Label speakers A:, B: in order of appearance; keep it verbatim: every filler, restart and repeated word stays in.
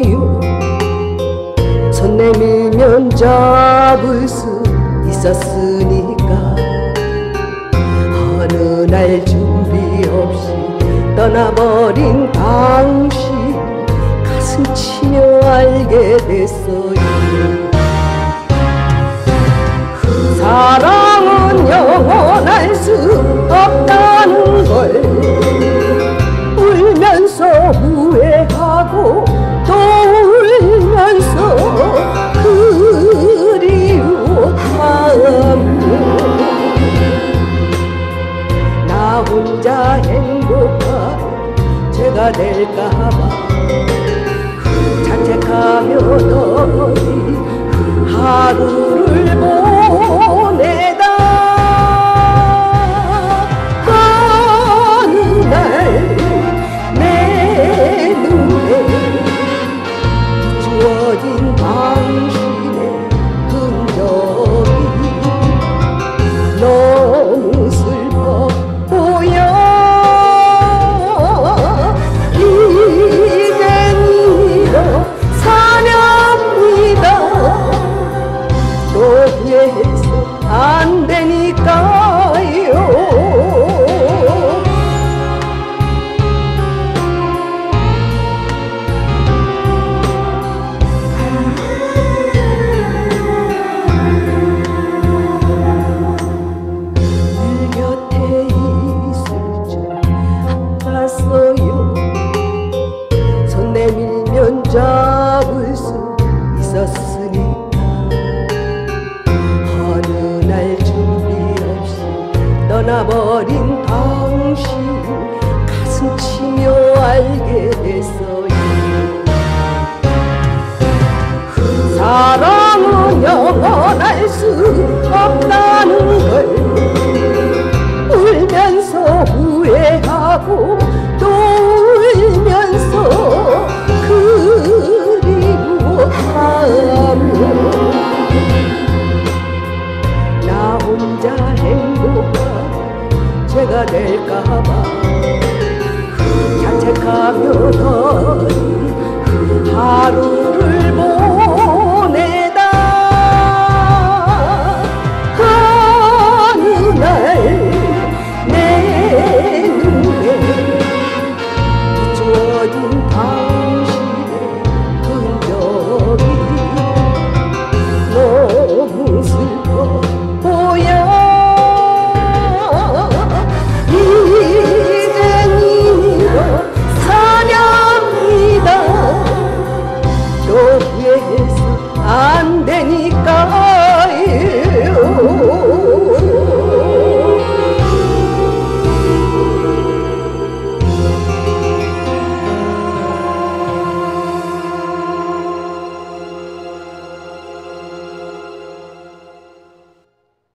A: 갔어요. 손 내밀면 잡을 수 있었으니까. 어느 날 준비 없이 떠나버린 당신 가슴 치며 알게 됐어요. 사랑은 영원할 수 없다는 걸 울면서 후회하고 또 울면서 그리워하며 나 혼자 행복한 죄가 될까봐 자책하며 너희 하루를 보내다 어느 날 내 눈에 비추어진 당신의 흔적이 너무 슬퍼 보여. 이젠 일어서렵니다. 또 후회해서 안 되니까요. 늘 곁에 있을 줄 알았어요. 손 내밀면 잡을 수 있었으니까. 어느 날 준비 없이 떠나버린 당신 가슴 치며 알게 됐어요. 사랑은 영원할 수 없다는 걸 울면서 후회하고 또 울면서 그리워하며 나 혼자 행복한 죄가 될까봐 자책하며 너희 하루